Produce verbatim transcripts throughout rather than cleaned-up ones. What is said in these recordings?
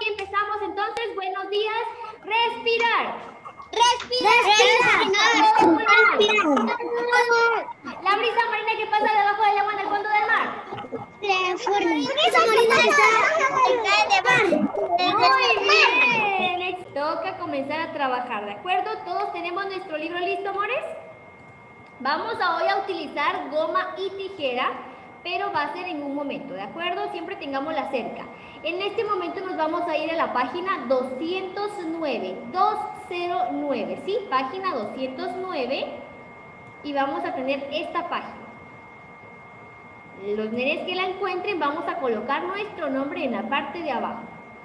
empezamos entonces. Buenos días. Respirar. Respirar. Respirar. La brisa marina que pasa debajo del agua en el fondo del mar. La brisa marina está Muy bien. Toca comenzar a trabajar, ¿de acuerdo? Todos tenemos nuestro libro listo, amores. Vamos a hoy a utilizar goma y tijera, pero va a ser en un momento, ¿de acuerdo? Siempre tengámosla cerca. En este momento nos vamos a ir a la página doscientos nueve, doscientos nueve, ¿sí? Página doscientos nueve y vamos a tener esta página. Los nenes que la encuentren vamos a colocar nuestro nombre en la parte de abajo.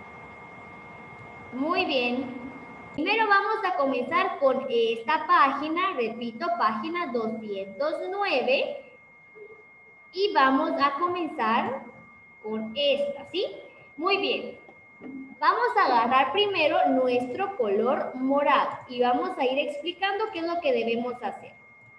Muy bien. Primero vamos a comenzar con esta página, repito, página doscientos nueve. Y vamos a comenzar con esta, ¿sí? Muy bien. Vamos a agarrar primero nuestro color morado y vamos a ir explicando qué es lo que debemos hacer.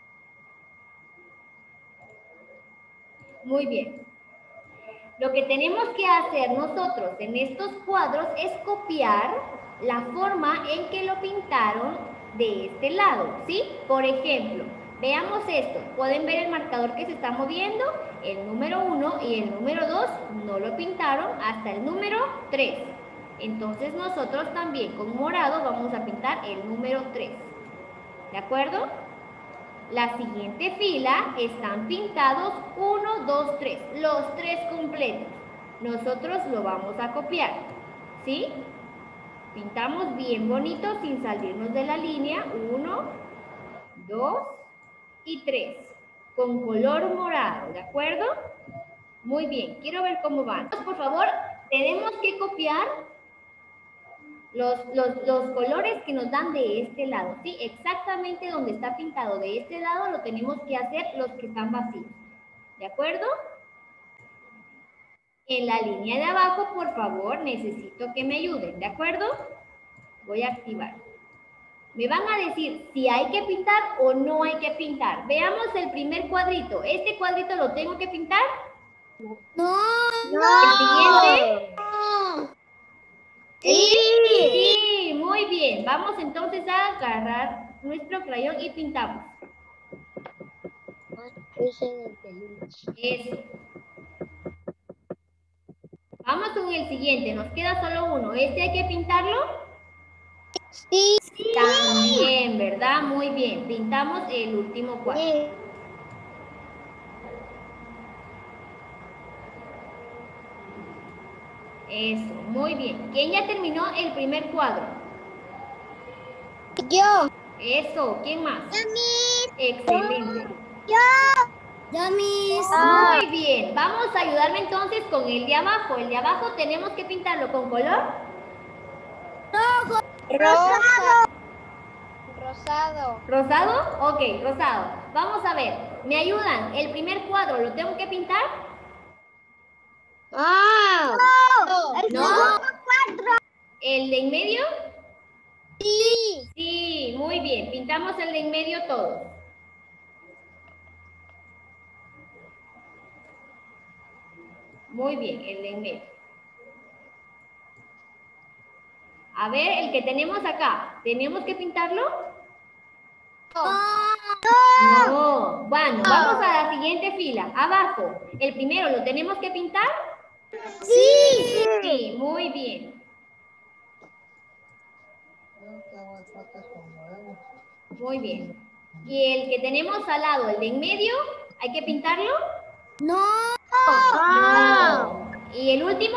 Muy bien. Lo que tenemos que hacer nosotros en estos cuadros es copiar la forma en que lo pintaron de este lado, ¿sí? Por ejemplo, veamos esto. Pueden ver el marcador que se está moviendo. El número uno y el número dos no lo pintaron hasta el número tres. Entonces nosotros también con morado vamos a pintar el número tres. ¿De acuerdo? La siguiente fila están pintados uno, dos, tres. Los tres completos. Nosotros lo vamos a copiar. ¿Sí? Pintamos bien bonito sin salirnos de la línea. uno, dos y tres. Con color morado. ¿De acuerdo? Muy bien. Quiero ver cómo van. Por favor, tenemos que copiar Los, los, los colores que nos dan de este lado, ¿sí? Exactamente donde está pintado de este lado lo tenemos que hacer los que están vacíos, ¿de acuerdo? En la línea de abajo, por favor, necesito que me ayuden, ¿de acuerdo? Voy a activar. Me van a decir si hay que pintar o no hay que pintar. Veamos el primer cuadrito. ¿Este cuadrito lo tengo que pintar? No. ¿El siguiente? No. Sí, sí, muy bien. Vamos entonces a agarrar nuestro crayón y pintamos. Eso. Vamos con el siguiente. Nos queda solo uno. ¿Este hay que pintarlo? Sí. También, ¿verdad? Muy bien. Pintamos el último cuadro. Sí. Eso, muy bien. ¿Quién ya terminó el primer cuadro? Yo. Eso, ¿quién más? Yo, Miss. Excelente. Yo. Yo, Miss. Muy bien. Vamos a ayudarme entonces con el de abajo. El de abajo tenemos que pintarlo con color Rojo. Rosado. Rosado. ¿rosado? Ok, rosado. Vamos a ver. ¿Me ayudan? El primer cuadro, ¿lo tengo que pintar? Ah. No. El No. segundo cuadro. ¿El de en medio? Sí. Sí, muy bien. Pintamos el de en medio todos. Muy bien, el de en medio. A ver, el que tenemos acá, ¿tenemos que pintarlo? No. No. Bueno, vamos a la siguiente fila. Abajo, ¿el primero lo tenemos que pintar? Sí. Sí, muy bien. Muy bien. ¿Y el que tenemos al lado, el de en medio, hay que pintarlo? No. No. ¿Y el último?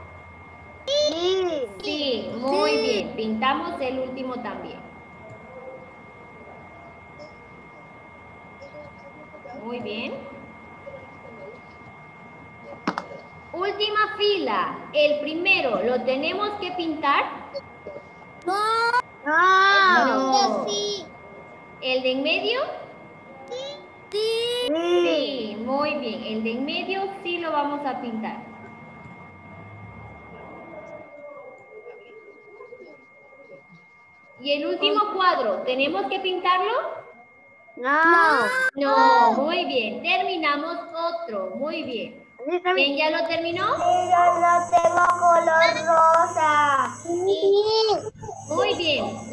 Sí. Sí, muy bien. Pintamos el último también. Muy bien. Última fila. El primero, ¿lo tenemos que pintar? No. No. Sí. ¿El de en medio? Sí. Sí, muy bien. El de en medio sí lo vamos a pintar. ¿Y el último cuadro, tenemos que pintarlo? No. No, muy bien. Terminamos otro. Muy bien. ¿Quién ya lo terminó? Sí, yo lo tengo color rosa.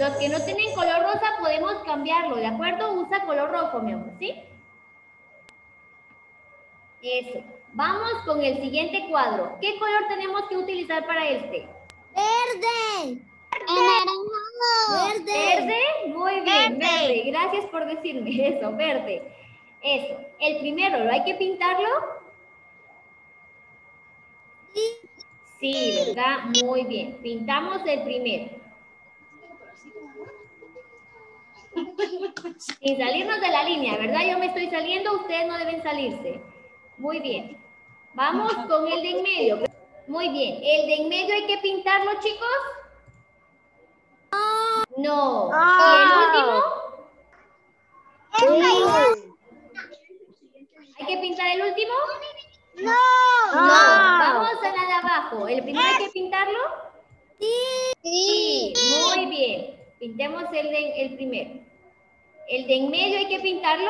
Los que no tienen color rosa podemos cambiarlo, ¿de acuerdo? Usa color rojo, mi amor, ¿sí? Eso. Vamos con el siguiente cuadro. ¿Qué color tenemos que utilizar para este? Verde. Anaranjado. Verde. ¿Verde? Muy bien, Verde. verde. Gracias por decirme eso, verde. Eso. El primero, ¿lo hay que pintarlo? Sí. Sí, ¿verdad? Muy bien. Pintamos el primero. Sin salirnos de la línea, ¿verdad? Yo me estoy saliendo, ustedes no deben salirse. Muy bien. Vamos con el de en medio. Muy bien. ¿El de en medio hay que pintarlo, chicos? No. ¿Y el último? ¿Hay que pintar el último? No. No. Vamos a la de abajo. ¿El primero hay que pintarlo? Sí. Muy bien. Pintemos el, de, el primero. ¿El de en medio hay que pintarlo?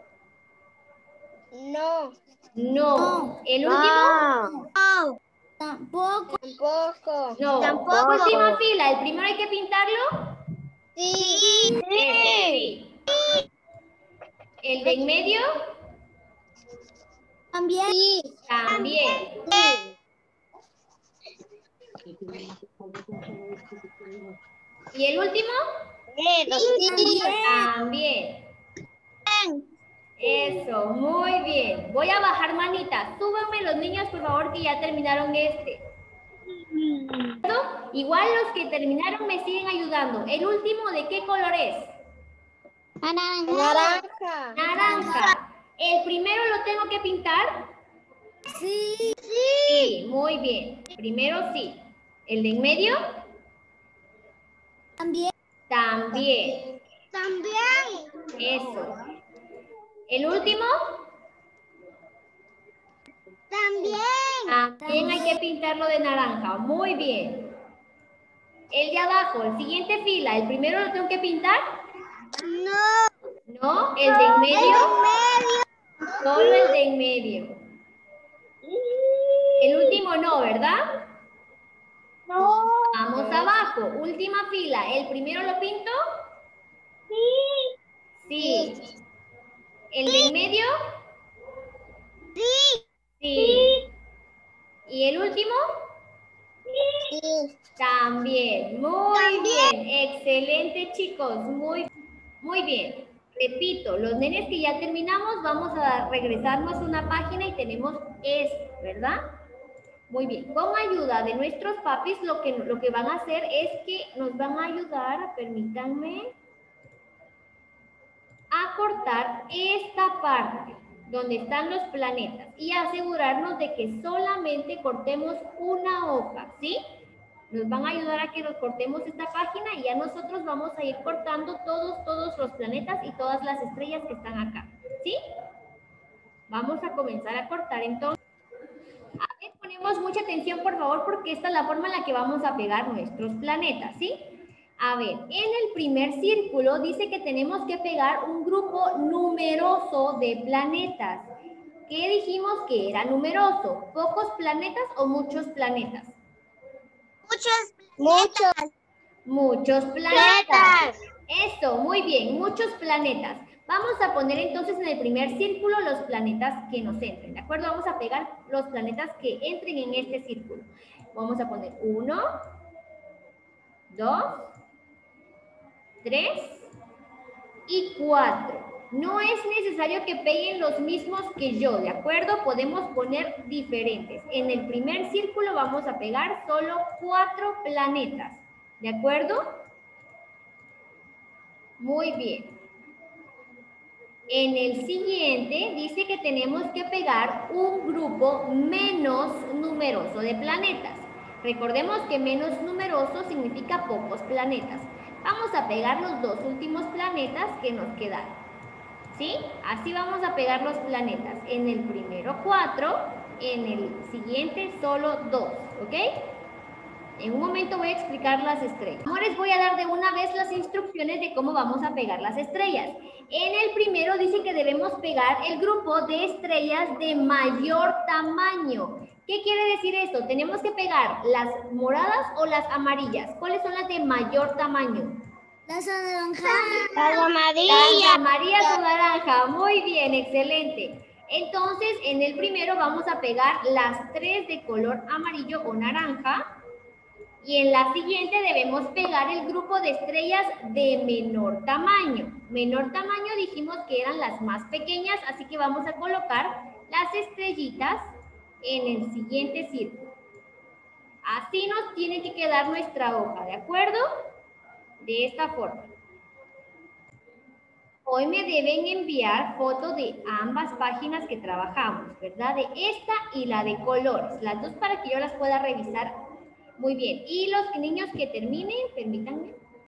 No. No. ¿El último? No. Tampoco. Tampoco. No. Tampoco. Última fila. ¿El primero hay que pintarlo? Sí. Eso, sí. ¿El de en medio? También. Sí. También. ¿Y el último? Sí. También. Eso, muy bien. Voy a bajar manitas. Súbanme los niños, por favor, que ya terminaron este. Igual los que terminaron me siguen ayudando. ¿El último de qué color es? Naranja. Naranja. ¿El primero lo tengo que pintar? Sí. Sí, muy bien. Primero sí. ¿El de en medio? También. También. También. Eso. ¿El último? También. También hay que pintarlo de naranja. Muy bien. El de abajo, el siguiente fila, ¿el primero lo tengo que pintar? No. No, el de en medio. Medio. Solo el de en medio. El último no, ¿verdad? No. Vamos abajo, última fila. ¿El primero lo pinto? Sí. ¿El de en medio? Sí. Sí. ¿Y el último? Sí. También. Muy bien. Excelente, chicos. Muy, muy bien. Repito, los nenes que ya terminamos, vamos a regresarnos a una página y tenemos esto, ¿verdad? Muy bien. Con ayuda de nuestros papis, lo que, lo que van a hacer es que nos van a ayudar, permítanme, a cortar esta parte donde están los planetas y asegurarnos de que solamente cortemos una hoja, ¿sí? Nos van a ayudar a que nos cortemos esta página y ya nosotros vamos a ir cortando todos, todos los planetas y todas las estrellas que están acá, ¿sí? Vamos a comenzar a cortar entonces. A ver, ponemos mucha atención, por favor, porque esta es la forma en la que vamos a pegar nuestros planetas, ¿sí? A ver, en el primer círculo dice que tenemos que pegar un grupo numeroso de planetas. ¿Qué dijimos que era numeroso? ¿Pocos planetas o muchos planetas? Muchos. Muchos. Muchos planetas. Eso, muy bien, muchos planetas. Vamos a poner entonces en el primer círculo los planetas que nos entren, ¿de acuerdo? Vamos a pegar los planetas que entren en este círculo. Vamos a poner uno, dos, tres y cuatro. No es necesario que peguen los mismos que yo, ¿de acuerdo? Podemos poner diferentes. En el primer círculo vamos a pegar solo cuatro planetas, ¿de acuerdo? Muy bien. En el siguiente dice que tenemos que pegar un grupo menos numeroso de planetas. Recordemos que menos numeroso significa pocos planetas. Vamos a pegar los dos últimos planetas que nos quedaron. ¿Sí? Así vamos a pegar los planetas. En el primero cuatro, en el siguiente solo dos, ¿ok? En un momento voy a explicar las estrellas. Ahora les voy a dar de una vez las instrucciones de cómo vamos a pegar las estrellas. En el primero dice que debemos pegar el grupo de estrellas de mayor tamaño. ¿Qué quiere decir esto? Tenemos que pegar las moradas o las amarillas. ¿Cuáles son las de mayor tamaño? Las naranjas. Las Las amarillas. amarillas o naranja. Muy bien, excelente. Entonces, en el primero vamos a pegar las tres de color amarillo o naranja. Y en la siguiente debemos pegar el grupo de estrellas de menor tamaño. Menor tamaño dijimos que eran las más pequeñas, así que vamos a colocar las estrellitas en el siguiente círculo. Así nos tiene que quedar nuestra hoja, ¿de acuerdo? De esta forma. Hoy me deben enviar fotos de ambas páginas que trabajamos, ¿verdad? De esta y la de colores, las dos para que yo las pueda revisar muy bien. Y los niños que terminen, permítanme.